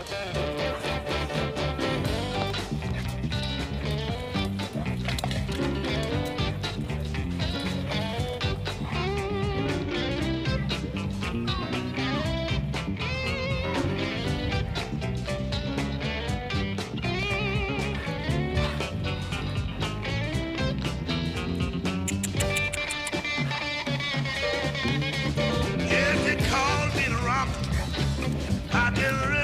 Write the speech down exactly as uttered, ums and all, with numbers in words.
Yes, they called me the rock. I didn't